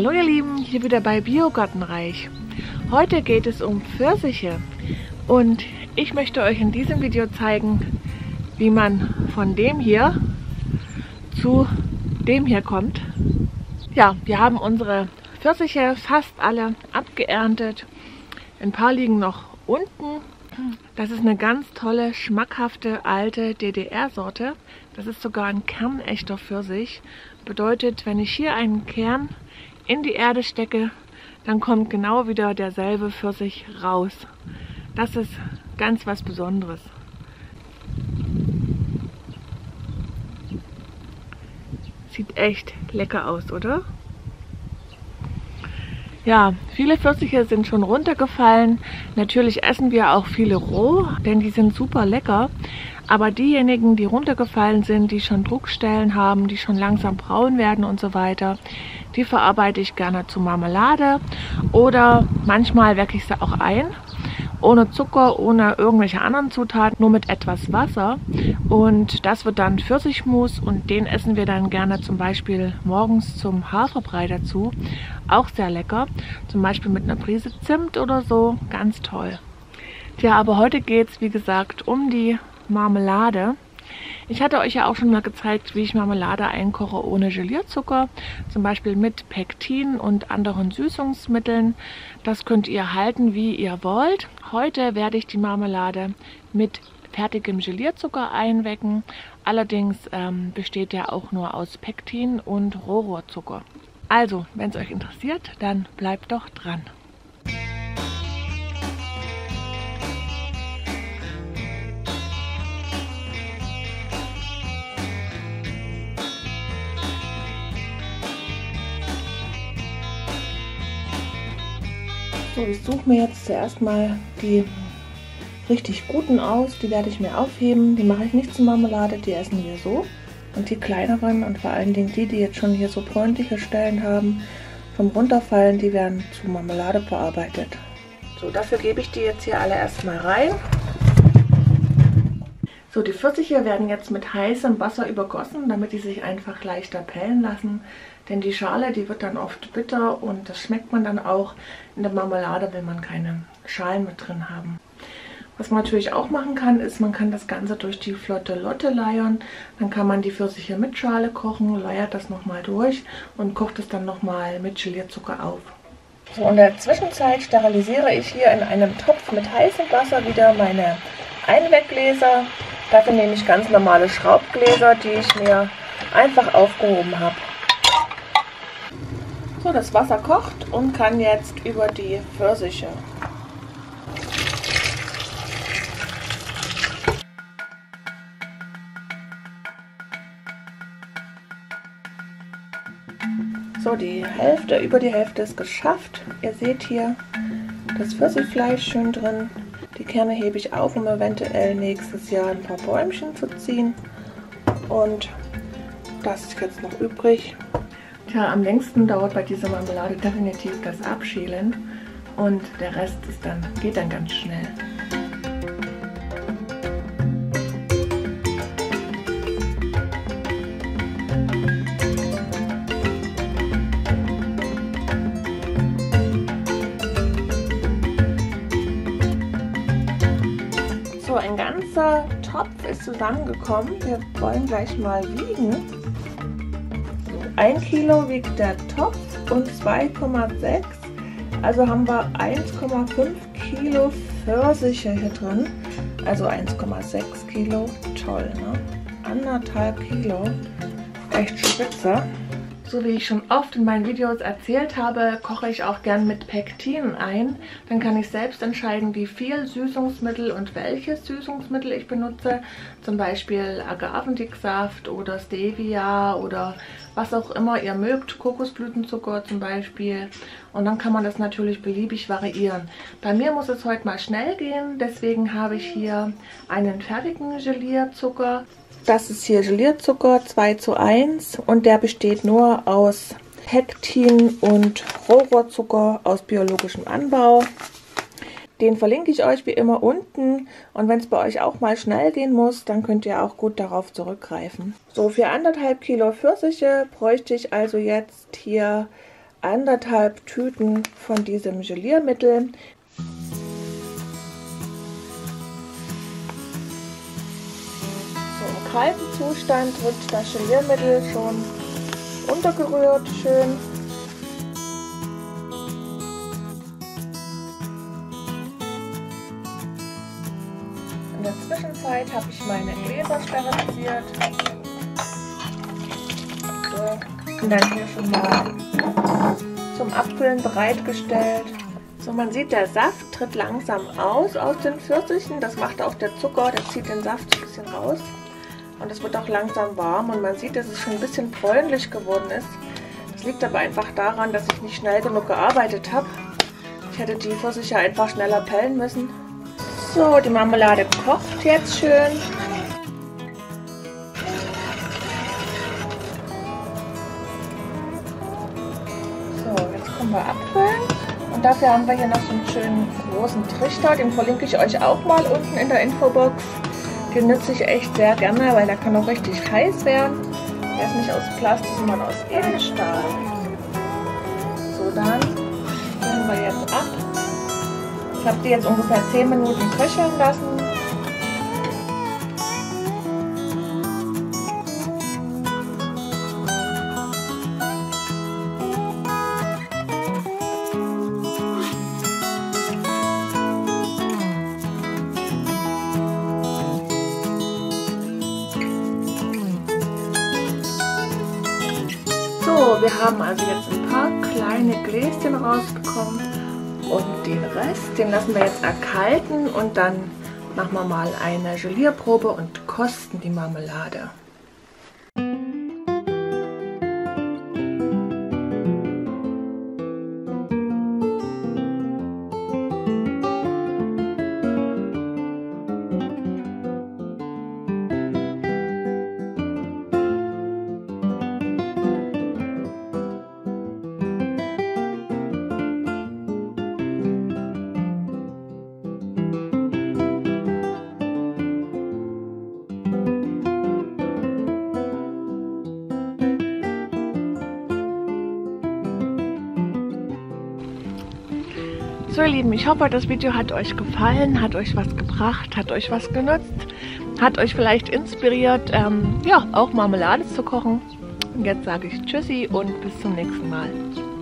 Hallo ihr Lieben, hier wieder bei Biogartenreich. Heute geht es um Pfirsiche und ich möchte euch in diesem Video zeigen, wie man von dem hier zu dem hier kommt. Ja, wir haben unsere Pfirsiche fast alle abgeerntet. Ein paar liegen noch unten. Das ist eine ganz tolle, schmackhafte, alte DDR-Sorte. Das ist sogar ein kernechter Pfirsich. Bedeutet, wenn ich hier einen Kern in die Erde stecke, dann kommt genau wieder derselbe Pfirsich raus. Das ist ganz was Besonderes. Sieht echt lecker aus, oder? Ja, viele Pfirsiche sind schon runtergefallen. Natürlich essen wir auch viele roh, denn die sind super lecker. Aber diejenigen, die runtergefallen sind, die schon Druckstellen haben, die schon langsam braun werden und so weiter, die verarbeite ich gerne zu Marmelade oder manchmal wecke ich sie auch ein. Ohne Zucker, ohne irgendwelche anderen Zutaten, nur mit etwas Wasser. Und das wird dann Pfirsichmus und den essen wir dann gerne zum Beispiel morgens zum Haferbrei dazu. Auch sehr lecker, zum Beispiel mit einer Prise Zimt oder so, ganz toll. Tja, aber heute geht es wie gesagt um die Marmelade. Ich hatte euch ja auch schon mal gezeigt, wie ich Marmelade einkoche ohne Gelierzucker, zum Beispiel mit Pektin und anderen Süßungsmitteln. Das könnt ihr halten, wie ihr wollt. Heute werde ich die Marmelade mit fertigem Gelierzucker einwecken. Allerdings besteht der auch nur aus Pektin und Rohrzucker. Also, wenn es euch interessiert, dann bleibt doch dran. So, ich suche mir jetzt zuerst mal die richtig guten aus. Die werde ich mir aufheben. Die mache ich nicht zur Marmelade, die essen wir so. Und die kleineren und vor allen Dingen die jetzt schon hier so bräunliche Stellen haben, vom Runterfallen, die werden zu Marmelade verarbeitet. So, dafür gebe ich die jetzt hier alle erstmal rein. So, die Pfirsiche werden jetzt mit heißem Wasser übergossen, damit die sich einfach leichter pellen lassen. Denn die Schale, die wird dann oft bitter und das schmeckt man dann auch in der Marmelade, wenn man keine Schalen mit drin haben. Was man natürlich auch machen kann, ist, man kann das Ganze durch die flotte Lotte leiern. Dann kann man die Pfirsiche mit Schale kochen, leiert das nochmal durch und kocht es dann nochmal mit Gelierzucker auf. So, in der Zwischenzeit sterilisiere ich hier in einem Topf mit heißem Wasser wieder meine Einweggläser. Dafür nehme ich ganz normale Schraubgläser, die ich mir einfach aufgehoben habe. So, das Wasser kocht und kann jetzt über die Pfirsiche. So, über die Hälfte ist geschafft. Ihr seht hier das Pfirsichfleisch schön drin. Die Kerne hebe ich auf, um eventuell nächstes Jahr ein paar Bäumchen zu ziehen. Und das ist jetzt noch übrig. Tja, am längsten dauert bei dieser Marmelade definitiv das Abschälen und der Rest geht dann ganz schnell. So, ein ganzer Topf ist zusammengekommen. Wir wollen gleich mal wiegen. 1 Kilo wiegt der Topf und 2,6. Also haben wir 1,5 Kilo Pfirsiche hier drin. Also 1,6 Kilo. Toll, ne? 1,5 Kilo. Echt spitze. So wie ich schon oft in meinen Videos erzählt habe, koche ich auch gern mit Pektin ein. Dann kann ich selbst entscheiden, wie viel Süßungsmittel und welches Süßungsmittel ich benutze. Zum Beispiel Agavendicksaft oder Stevia oder was auch immer ihr mögt. Kokosblütenzucker zum Beispiel. Und dann kann man das natürlich beliebig variieren. Bei mir muss es heute mal schnell gehen, deswegen habe ich hier einen fertigen Gelierzucker. Das ist hier Gelierzucker 2:1 und der besteht nur aus Pektin und Rohrzucker aus biologischem Anbau. Den verlinke ich euch wie immer unten und wenn es bei euch auch mal schnell gehen muss, dann könnt ihr auch gut darauf zurückgreifen. So, für 1,5 Kilo Pfirsiche bräuchte ich also jetzt hier 1,5 Tüten von diesem Geliermittel. So, im kalten Zustand wird das Geliermittel schon untergerührt, schön. In der Zwischenzeit habe ich meine Gläser sterilisiert. So, und dann hier schon mal zum Abfüllen bereitgestellt. So, man sieht, der Saft tritt langsam aus den Pfirsichen. Das macht auch der Zucker, der zieht den Saft ein bisschen raus. Und es wird auch langsam warm und man sieht, dass es schon ein bisschen bräunlich geworden ist. Das liegt aber einfach daran, dass ich nicht schnell genug gearbeitet habe. Ich hätte die Pfirsiche einfach schneller pellen müssen. So, die Marmelade kocht jetzt schön. So, jetzt können wir abfüllen. Und dafür haben wir hier noch so einen schönen großen Trichter. Den verlinke ich euch auch mal unten in der Infobox. Den nutze ich echt sehr gerne, weil der kann auch richtig heiß werden. Der ist nicht aus Plastik, sondern aus Edelstahl. So, dann füllen wir jetzt ab. Ich habe die jetzt ungefähr 10 Minuten köcheln lassen. So, wir haben also jetzt ein paar kleine Gläschen rausbekommen. Und den Rest, den lassen wir jetzt erkalten und dann machen wir mal eine Gelierprobe und kosten die Marmelade. So ihr Lieben, ich hoffe, das Video hat euch gefallen, hat euch was gebracht, hat euch was genutzt, hat euch vielleicht inspiriert, ja, auch Marmelade zu kochen. Und jetzt sage ich Tschüssi und bis zum nächsten Mal.